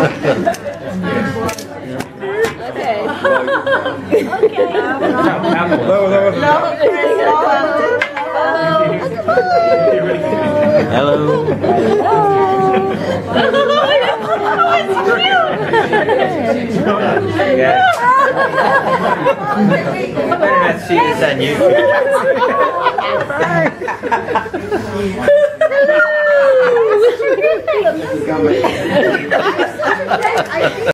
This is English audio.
Okay. Hello. Yeah. Better not see this on YouTube.